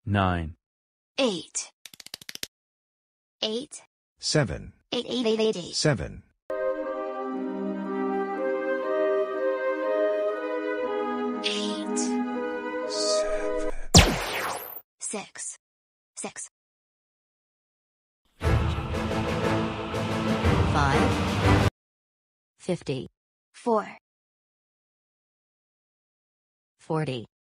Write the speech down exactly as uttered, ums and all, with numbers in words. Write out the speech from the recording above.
nine, eight, eight, seven, eight, eight, eight, eight, eight, seven, eight, seven, six, six, five, fifty, four, forty,